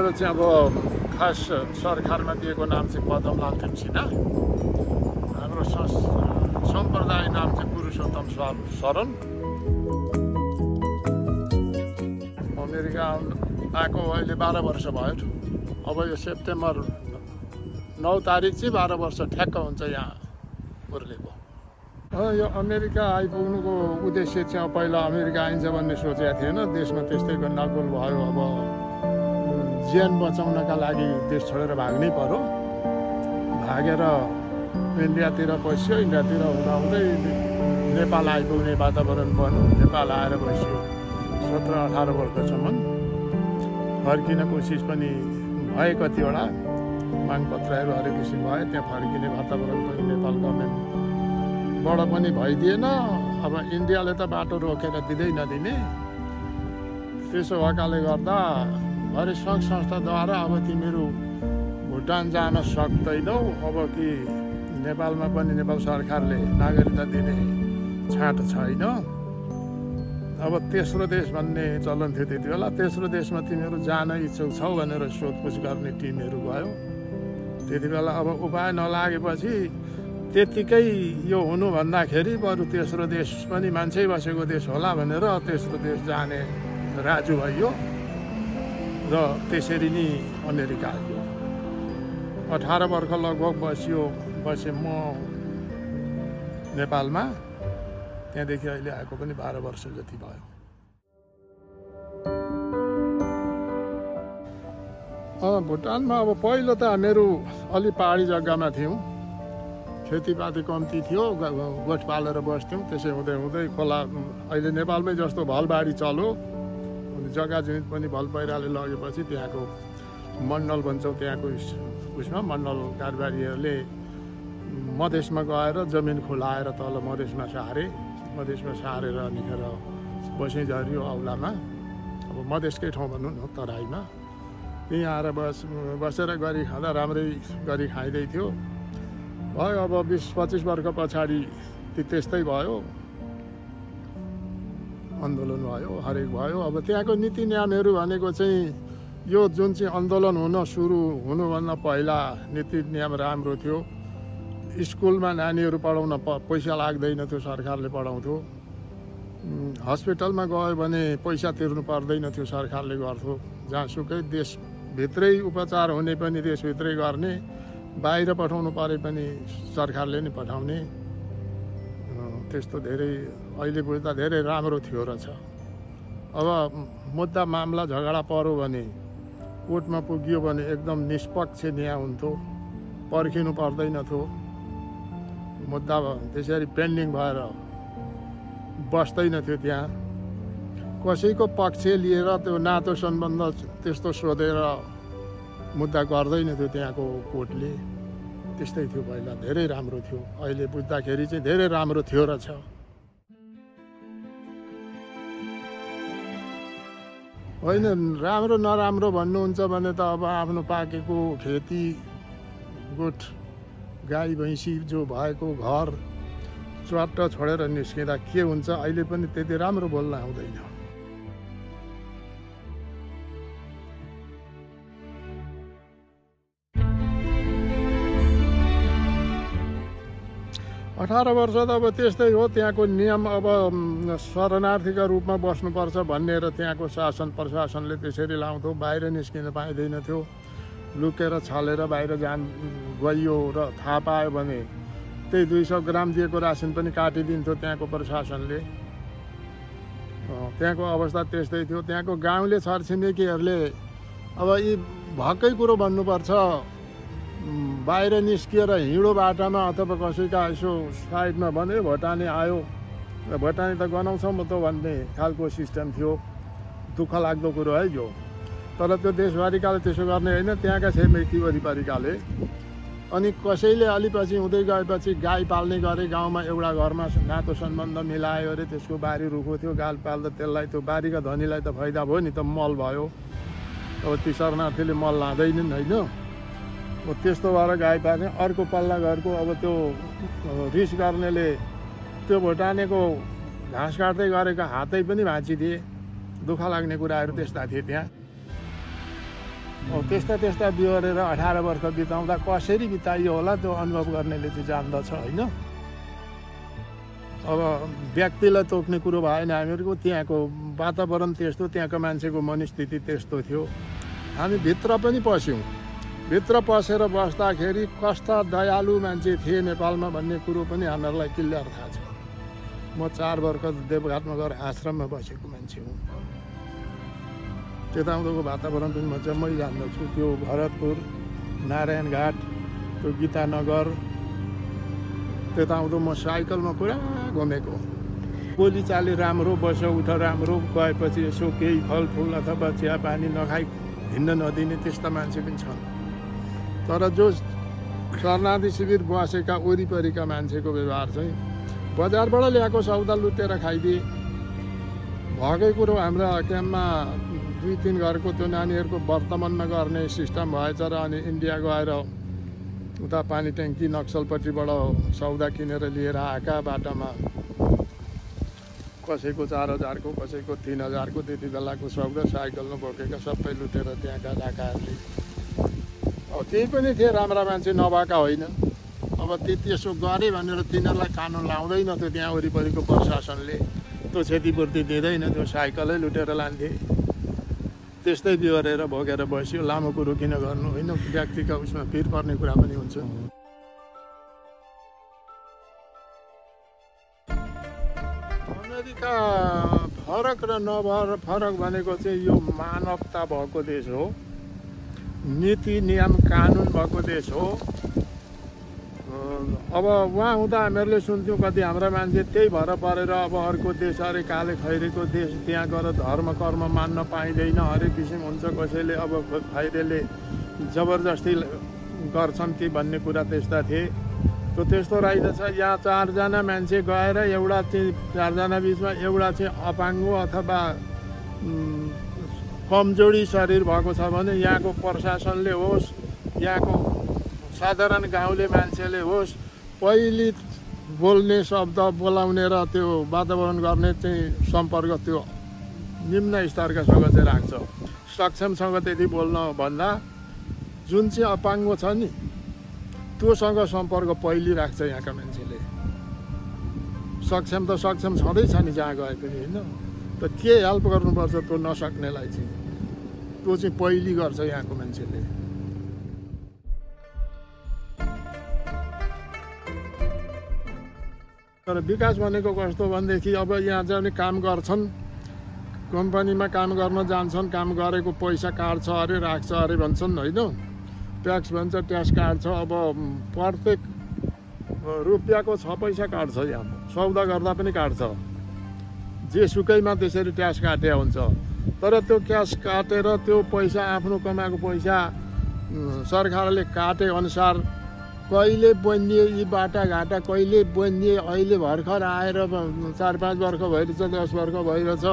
मेरो चाहिँ अब खास सरकारमा दिएको नाम चाहिँ पदमलाल सिन्हा। हाम्रो सम्प्रदाय नाम चाहिँ पुरुषोत्तम शरण। अमेरिका आएको अहिले 12 वर्ष भयो। अब यो सेप्टेम्बर 9 तारिक चाहिँ 12 वर्ष ठ्याक्क हुन्छ यहाँ उर्लेको। यो अमेरिका आइपुग्नुको उद्देश्य चाहिँ पहिला अमेरिका आइन्छ भन्ने सोचेको थिएन। देशमा त्यस्तै गन्डागोल भयो। अब ज्यान बचाउनका लागि देश छोडेर भाग्नै पर्यो। भागेर इन्डियातिर पस्यो। इन्डियातिर हुँदाहुँदै नेपाल आइपुग्ने वातावरण बन्यो। नेपाल आएर बस्यो 17-18 वर्षसम्म। फर्किने कोसिस पनि भए, कतिवटा मागपत्रहरू हरेक किसिम भयो। त्यहाँ फर्किने वातावरण पनि नेपाल गभर्मेन्टबाट पनि भइदिएन। अब इन्डियाले त बाटो रोकेर दिँदै नदिने। त्यसो भएकाले गर्दा भरे सङ्घ संस्थाद्वारा अब तिमीहरू भुटान जान सक्दैनौ। अब कि नेपालमा पनि नेपाल सरकारले नागरिकता दिने छाट छैन। अब तेस्रो देश भन्ने चलन थियो त्यति बेला। तेस्रो देशमा तिमीहरू जान इच्छुक छौ भनेर सोधपुछ गर्ने टिमहरू गयो। त्यति बेला अब उपाय नलागेपछि त्यतिकै यो हुनु भन्दाखेरि बरु तेस्रो देश पनि मान्छे बसेको देश होला भनेर तेस्रो देश जाने राजु भयो र त्यसरी नै अमेरिका आयो। 18 वर्ष लगभग बसेँ म नेपालमा। त्यहाँदेखि अहिले आएको पनि 12 वर्ष जति भयो। भुटानमा अब पहिलो त हामीहरू अलि पहाडी जग्गामा थियौँ। खेतीपाती कम्ती थियो। गोठ पालेर बस्थ्यौँ। त्यसै हुँदै हुँदै खोला अहिले नेपालमै जस्तो भलबाढी चल्यो। जग्गा जमिन पनि भल पहिराले लगेपछि त्यहाँको मण्डल भन्छौँ, त्यहाँको उसमा मण्डल कारबारीहरूले मधेसमा गएर जमिन खुलाएर तल मधेसमा सारेर निखेर बसेँ झऱ्यो औलामा। अब मधेसकै ठाउँ भनौँ न, तराईमा। त्यहीँ आएर बसेर गरी खाँदा राम्रै गरी खाइँदै थियो। भयो अब 20-25 वर्ष पछाडि त्यस्तै भयो। आन्दोलन भयो, हरेक भयो। अब त्यहाँको नीति नियमहरू भनेको चाहिँ यो जुन चाहिँ आन्दोलन सुरु हुनुभन्दा पहिला नीति नियम राम्रो थियो। स्कुलमा नानीहरू पढाउन पैसा लाग्दैन थियो, सरकारले पढाउँथ्यो। हस्पिटलमा गयो भने पैसा तिर्नु पर्दैन थियो, सरकारले गर्थ्यो। जहाँसुकै देशभित्रै उपचार हुने पनि देशभित्रै गर्ने, बाहिर पठाउनु परे पनि सरकारले नै पठाउने। त्यस्तो धेरै अहिले बुझ्दा धेरै राम्रो थियो रहेछ। अब मुद्दा मामला झगडा पर्यो भने कोर्टमा पुग्यो भने एकदम निष्पक्ष न्याय हुन्थ्यो। पर्खिनु पर्दैन थियो। मुद्दा त्यसरी पेन्डिङ भएर बस्दैन थियो। त्यहाँ कसैको पक्ष लिएर त्यो नातो सम्बन्ध त्यस्तो सोधेर मुद्दा गर्दैन थियो त्यहाँको कोर्टले। त्यस्तै थियो पहिला, धेरै राम्रो थियो। अहिले बुझ्दाखेरि चाहिँ धेरै राम्रो थियो रहेछ। होइन, राम्रो नराम्रो भन्नुहुन्छ भने त अब आफ्नो पाकेको खेती, गोठ, गाई भैँसी जो भएको घर च्वाट्ट छोडेर निस्किँदा के हुन्छ। अहिले पनि त्यति राम्रो बोल्न आउँदैन। 18 वर्ष त अब त्यस्तै हो। त्यहाँको नियम अब शरणार्थीका रूपमा बस्नुपर्छ भन्ने र त्यहाँको शासन प्रशासनले त्यसरी लाउँथ्यो। बाहिर निस्किन पाइँदैन थियो। लुकेर छलेर बाहिर गइयो र थाहा पायो भने त्यही 200 ग्राम दिएको रासन पनि काटिदिन्थ्यो त्यहाँको प्रशासनले। त्यहाँको अवस्था त्यस्तै थियो। त्यहाँको गाउँले छरछिमेकीहरूले अब यी भएकै कुरो भन्नुपर्छ। बाहिर निस्किएर हिँडो बाटामा अथवा कसैका यसो साइडमा भने भोटानी आयो, भोटानी त गनाउँछौँ म त भन्ने खालको सिस्टम थियो। दुःख लाग्दो कुरो है यो। तर त्यो देशभरिकाले त्यसो गर्ने होइन, त्यहाँका छिमेकी वरिपरिकाले। अनि कसैले अलिपछि हुँदै गएपछि गाई पाल्ने गरे गाउँमा। एउटा घरमा नातो सम्बन्ध मिलायो अरे, त्यसको बारी रुखो थियो। गाई पाल्दा त्यसलाई त्यो बारीका धनीलाई त फाइदा भयो नि त, मल भयो। अब ती शरणार्थीले मल लाँदैनन् होइन। अब त्यस्तो भएर गाई पाल्ने। अर्को पल्ला घरको अब त्यो रिस गर्नेले त्यो भोटानेको घाँस काट्दै गरेको हातै पनि भाँचिदिए। दुःख लाग्ने कुराहरू त्यस्ता थिए त्यहाँ। त्यस्ता बिहोरेर 18 वर्ष बिताउँदा कसरी बिताइयो होला त्यो अनुभव गर्नेले चाहिँ जान्दछ होइन। अब व्यक्तिलाई तोक्ने कुरो भएन हामीहरूको, त्यहाँको वातावरण त्यस्तो, त्यहाँको मान्छेको मनस्थिति त्यस्तो थियो। हामी भित्र पनि पस्यौँ, भित्र पसेर बस्दाखेरि कस्ता दयालु मान्छे थिए नेपालमा भन्ने कुरो पनि हामीहरूलाई क्लियर थाहा छ। म 4 वर्ष देवघाटमा गएर आश्रममा बसेको मान्छे हुँ। त्यताउँदोको वातावरण पनि म जम्मै जान्दछु। त्यो भरतपुर, नारायणघाट, त्यो गीतानगर, त्यताउँदो म साइकलमा पुरा घुमेको। बोलीचाली राम्रो, बस उठ राम्रो, गएपछि यसो केही फलफुल अथवा चिया पानी नखाइ हिँड्न नदिने त्यस्ता मान्छे पनि छन्। तर जो शरणार्थी शिविर बसेका वरिपरिका मान्छेको व्यवहार चाहिँ बजारबाट ल्याएको सौदा लुटेर खाइदिए। भएकै कुरो हाम्रा क्याम्पमा 2-3 घरको त्यो नानीहरूको वर्तमानमा गर्ने सिस्टम भएछ र अनि इन्डिया गएर उता पानी ट्याङ्की नक्सलपट्टिबाट सौदा किनेर लिएर आएका बाटामा कसैको 4,000 को, कसैको 3,000 को त्यति बेलाको सौदा साइकलमा बोकेका सबै लुटेर त्यहाँका डाकाहरूले। अब त्यही पनि थिए राम्रा मान्छे नभएका होइन। अब त्यसो गरे भनेर तिनीहरूलाई कानुन लाउँदैन थियो त्यहाँ वरिपरिको प्रशासनले, त्यो क्षतिपूर्ति दिँदैन, त्यो साइकलै लुटेर लान्थे। त्यस्तै बिहोरेर भोगेर बस्यो। लामो कुरो किन गर्नु होइन, व्यक्तिका उसमा पिर पर्ने कुरा पनि हुन्छ। अमेरिका फरक र फरक भनेको चाहिँ यो मानवता भएको देश हो, नीति नियम कानुन भएको देश हो। अब उहाँ हुँदा हामीहरूले सुन्थ्यौँ कति हाम्रा मान्छे त्यही भएर परेर अब अर्को देश, अरे काले खैरेको देश, त्यहाँ गएर धर्म कर्म मान्न पाइँदैन, हरेक किसिम हुन्छ। कसैले अब खैरेले जबरजस्ती गर्छन् कि भन्ने कुरा त्यस्ता थिए। त्यस्तो रहेछ। यहाँ 4 जना मान्छे गएर एउटा चाहिँ 4 जना बिचमा एउटा चाहिँ अपाङ्गो अथवा कमजोरी शरीर भएको छ भने यहाँको प्रशासनले होस्, यहाँको साधारण गाउँले मान्छेले होस्, पहिले बोल्ने शब्द बोलाउने र त्यो वातावरण गर्ने चाहिँ सम्पर्क त्यो निम्न स्तरकासँग चाहिँ राख्छ। सक्षमसँग त्यति बोल्न भन्दा जुन चाहिँ अपाङ्गो छ नि त्योसँग सम्पर्क पहिले राख्छ यहाँका मान्छेले। सक्षम त सक्षम छँदैछ नि जहाँ गए पनि होइन, त के हेल्प गर्नुपर्छ त्यो नसक्नेलाई चाहिँ, त्यो चाहिँ पहिले गर्छ यहाँको मान्छेले। तर विकास भनेको कस्तो भनेदेखि अब यहाँ चाहिँ काम गर्छन्, कम्पनीमा काम गर्न जान्छन्, काम गरेको पैसा काट्छ अरे राख्छ अरे भन्छन् होइन, ट्याक्स भन्छ, ट्याक्स काट्छ। अब प्रत्येक रुपियाँको 6 पैसा काट्छ, यहाँ सौदा गर्दा पनि काट्छ, जेसुकैमा त्यसरी ट्याक्स काटे हुन्छ। तर त्यो ट्याक्स काटेर त्यो पैसा आफ्नो कमाएको पैसा सरकारले काटे अनुसार कहिले बनिए यी बाटाघाटा, कहिले बनिए, अहिले भर्खर आएर 4-5 वर्ष भइरहेछ, 10 वर्ष भइरहेछ,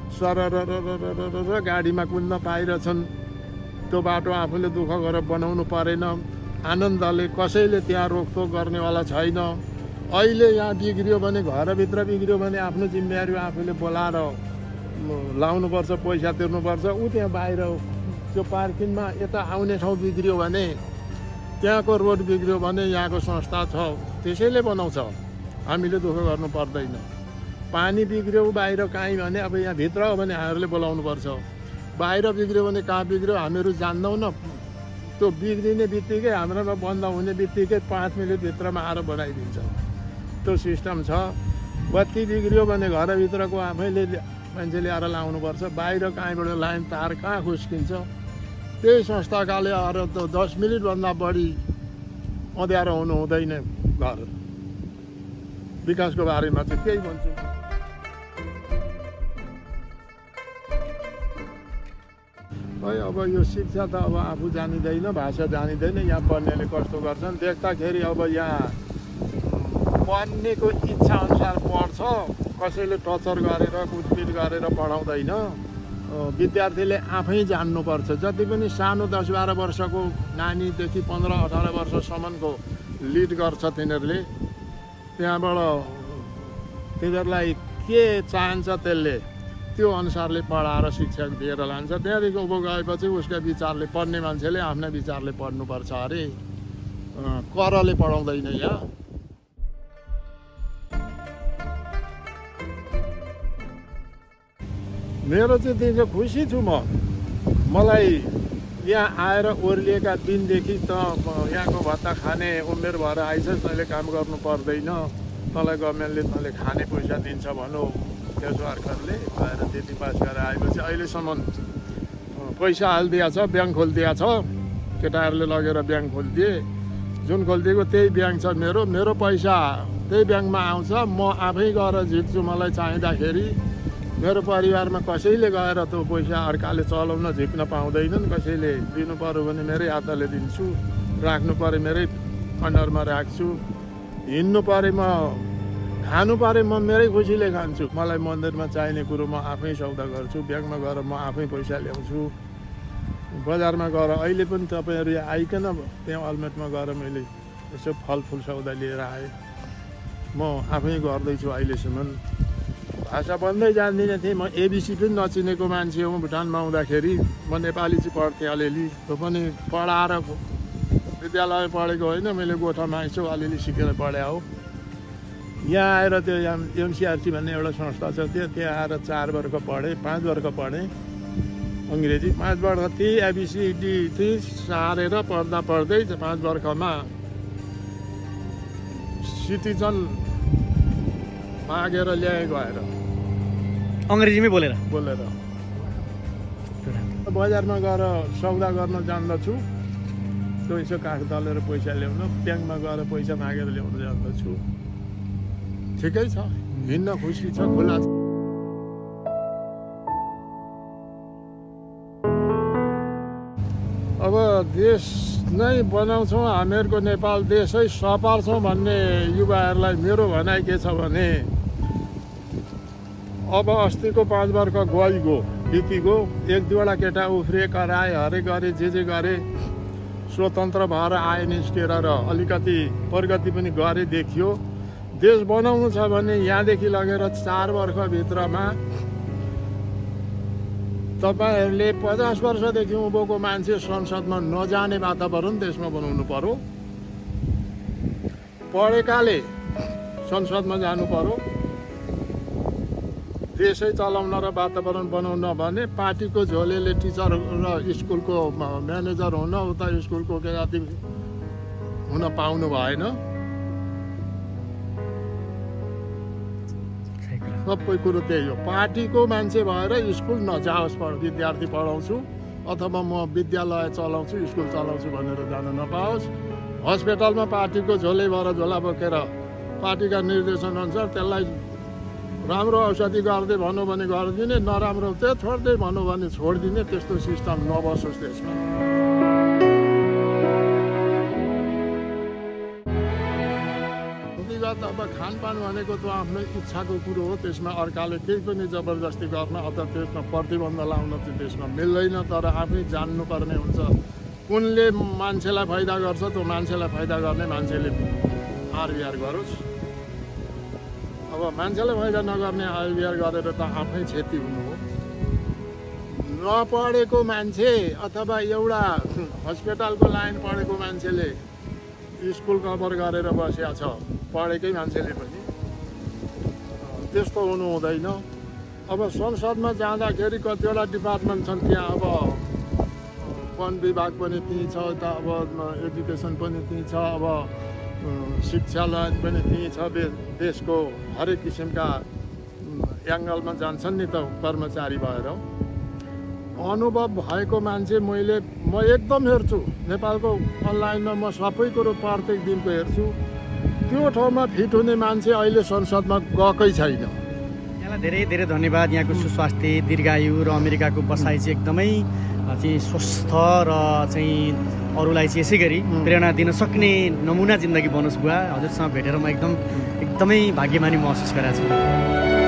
सरर गाडीमा कुद्न पाइरहेछन्। त्यो बाटो आफूले दुःख गरेर बनाउनु परेन, आनन्दले, कसैले त्यहाँ रोकटोक गर्नेवाला छैन। अहिले यहाँ बिग्रियो भने, घरभित्र बिग्रियो भने आफ्नो जिम्मेवारी आफूले बोलाएर लाउनुपर्छ, पैसा तिर्नुपर्छ। ऊ त्यहाँ बाहिर त्यो पार्किङमा यता आउने ठाउँ बिग्रियो भने, त्यहाँको रोड बिग्रियो भने यहाँको संस्था छ त्यसैले बनाउँछ, हामीले दुःख गर्नु पर्दैन। पानी बिग्रियो बाहिर काहीँ भने अब यहाँ भित्र हो भने हामीहरूले बोलाउनुपर्छ, बाहिर बिग्रियो भने कहाँ बिग्रियो हामीहरू जान्दैनौँ न। त्यो बिग्रिने बित्तिकै हाम्रोमा बन्द हुने बित्तिकै 5 मिनट भित्रमा आएर बनाइदिन्छ, त्यो सिस्टम छ। बत्ती बिग्रियो भने घरभित्रको आफैले मान्छेले आएर लाउनुपर्छ, बाहिर कहीँबाट लाइन तार कहाँ खुस्किन्छ। त्यही संस्थाकाले आएर त 10 मिनटभन्दा बढी अँध्यारो हुनु हुँदैन घर। विकासको बारेमा चाहिँ त्यही भन्छु। है अब यो शिक्षा त अब आफू जानिँदैन, भाषा जानिँदैन, यहाँ पढ्नेले कस्तो गर्छन् देख्दाखेरि अब यहाँ पढ्नेको इच्छा अनुसार पढ्छ, कसैले टर्चर गरेर कुटपिट गरेर पढाउँदैन। विद्यार्थीले आफै जान्नुपर्छ। जति पनि सानो 10-12 वर्षको नानीदेखि 15-18 वर्षसम्मको लिड गर्छ तिनीहरूले, त्यहाँबाट तिनीहरूलाई के चाहन्छ त्यसले त्यो अनुसारले पढाएर शिक्षा दिएर लान्छ। त्यहाँदेखि उँभो गएपछि उसका विचारले पढ्ने मान्छेले आफ्नै विचारले पढ्नुपर्छ अरे, करले पढाउँदैन यहाँ। मेरो चाहिँ त्यो खुसी छु म। मलाई यहाँ आएर ओर्लिएका दिनदेखि त यहाँको भत्ता खाने उमेर भएर आइछस्, तैँले काम गर्नु पर्दैन, तँलाई गभर्मेन्टले तँले खाने पैसा दिन्छ भनौँ त्यसो अर्काले भएर त्यति पास गरेर आएपछि अहिलेसम्म पैसा हालिदिएको छ, ब्याङ्क खोलिदिएको छ। केटाहरूले लगेर ब्याङ्क खोलिदिए, जुन खोलिदिएको त्यही ब्याङ्क छ मेरो। मेरो पैसा त्यही ब्याङ्कमा आउँछ, म आफै गएर झिक्छु मलाई चाहिँदाखेरि। मेरो परिवारमा कसैले गएर त्यो पैसा अर्काले चलाउन झिक्न पाउँदैनन्। कसैले दिनु पर्यो भने मेरै हातले दिन्छु, राख्नु पऱ्यो मेरै अन्डरमा राख्छु, हिँड्नु पऱ्यो म खानु पऱ्यो म मेरै खुसीले खान्छु। मलाई मन्दिरमा चाहिने कुरो म आफै सौदा गर्छु, ब्याङ्कमा गएर म आफै पैसा ल्याउँछु। बजारमा गएर अहिले पनि तपाईँहरू आइकन त्यहाँ अलमेटमा गएर मैले यसो फलफुल सौदा लिएर आएँ। म आफै गर्दैछु अहिलेसम्म। भाषा बन्दै जान्दिनँ थिएँ म, एबिसी पनि नचिनेको मान्छे हो। भुटानमा आउँदाखेरि म नेपाली चाहिँ पढ्थेँ अलिअलि, त्यो पनि पढाएर विद्यालय पढेको होइन, मैले गोठामा यसो अलिअलि सिकेर पढे हो। यहाँ आएर त्यो एमसिआरसी भन्ने एउटा संस्था छ, त्यहाँ आएर 4 वर्ष पढेँ, 5 वर्ष पढेँ अङ्ग्रेजी। 5 वर्ष त्यही एबिसिडी त्यही सारेर पढ्दा पढ्दै 5 वर्षमा सिटिजन मागेर ल्याए गएर अङ्ग्रेजीमै बोलेर बजारमा गएर सौदा गर्न जान्दछु। त्यो यसो काठ दलेर पैसा ल्याउन, ब्याङ्कमा गएर पैसा मागेर ल्याउन जान्दछु। ठिकै छ, हिँड्न खुसी छ, खुला छ। अब देश नै बनाउँछौँ, हामीहरूको नेपाल देशै सपार्छौँ भन्ने युवाहरूलाई मेरो भनाइ के छ भने, अब अस्तिको 5 वर्ष गइगयो, बितिगयो। 1-2वटा केटा उफ्रिए, कराए, हरे गरे, जे गरे, स्वतन्त्र भएर आए निस्केर र अलिकति प्रगति पनि गरे देखियो। देश बनाउनु छ भने यहाँदेखि लगेर 4 वर्षभित्रमा तपाईँहरूले 50 वर्षदेखि उँभोको मान्छे संसदमा नजाने वातावरण देशमा बनाउनु पर्यो। पढेकाले संसदमा जानु पर्यो। देशै चलाउन र वातावरण बनाउन भने पार्टीको झोलेले टिचर र स्कुलको म्यानेजर हुन, उता स्कुलको केही हुन पाउनु भएन। सबै कुरो त्यही हो। पार्टीको मान्छे भएर स्कुल नजाओस्, विद्यार्थी पढाउँछु अथवा म विद्यालय चलाउँछु, स्कुल चलाउँछु भनेर जान नपाओस्। हस्पिटलमा पार्टीको झोले भएर झोला बोकेर पार्टीका निर्देशन अनुसार त्यसलाई राम्रो औषधि गर्दै भनौँ भने गरिदिने, नराम्रो चाहिँ छोड्दै भनौँ भने छोडिदिने, त्यस्तो सिस्टम नबसोस् देशमा। अब खानपान भनेको त आफ्नो इच्छाको कुरो हो, त्यसमा अर्काले केही पनि जबरजस्ती गर्न अथवा त्यसमा प्रतिबन्ध लाउन चाहिँ त्यसमा मिल्दैन। तर आफै जान्नुपर्ने हुन्छ कुनले मान्छेलाई फाइदा गर्छ, त्यो मान्छेलाई फाइदा गर्ने मान्छेले आरबिआर गरोस्। अब मान्छेलाई फाइदा नगर्ने आरबिआर गरेर त आफै क्षति हुनु हो। नपढेको मान्छे अथवा एउटा हस्पिटलको लाइन पढेको मान्छेले स्कुल कभर गरेर बसेको छ, पढेकै मान्छेले पनि त्यस्तो हुनु हुँदैन। अब संसदमा जाँदाखेरि कतिवटा डिपार्टमेन्ट छन्, त्यहाँ अब वन विभाग पनि त्यहीँ छ, त अब एजुकेसन पनि त्यहीँ छ, अब शिक्षालय पनि त्यहीँ छ। देशको हरेक किसिमका एङ्गलमा जान्छन् नि त कर्मचारी भएर। अनुभव भएको मान्छे म एकदम हेर्छु। नेपालको अनलाइनमा म सबै कुरो प्रत्येक दिनको हेर्छु। त्यो ठाउँमा फिट हुने मान्छे अहिले संसदमा गएकै छैन। यहाँलाई धेरै धेरै धन्यवाद। यहाँको सुस्वास्थ्य, दीर्घायु र अमेरिकाको बसाइ चाहिँ एकदमै चाहिँ स्वस्थ र चाहिँ अरूलाई चाहिँ यसै गरी प्रेरणा दिन सक्ने नमुना जिन्दगी बनोस् बुवा। हजुरसँग भेटेर म एकदमै भाग्यमानी महसुस गरेको छु।